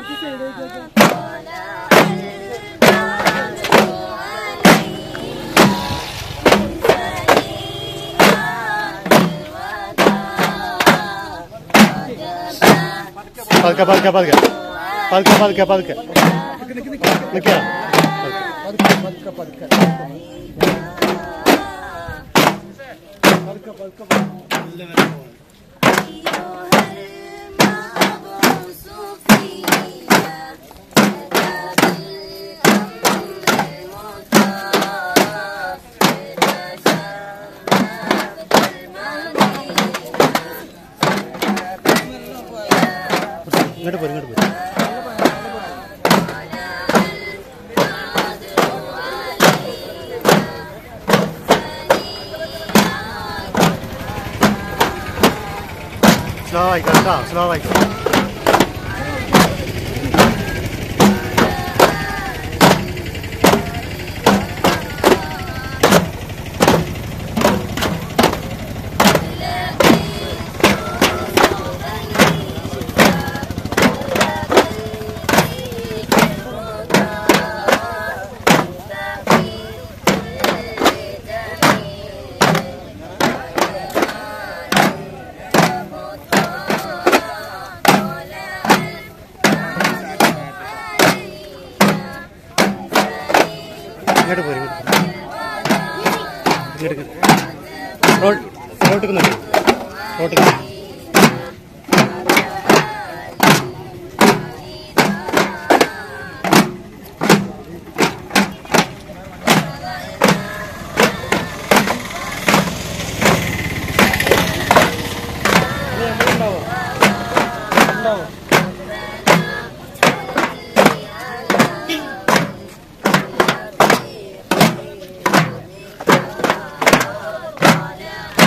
പതുക്കെ പതുക്കെ പതുക്കെ പതുക്കെ പതുക്കെ പതുക്കെ നിൽക്കുക ഇങ്ങോട്ട് പോരും ഇങ്ങോട്ട് പോരും സ്ലോ ആയിക്കോ കേട്ടോ സ്ലോ ആയിക്കോ ഇങ്ങോട്ട് പോരും ഇങ്ങോട്ട് റോട്ടിൽ നോക്കി റോട്ടിൽ ഉണ്ടാവും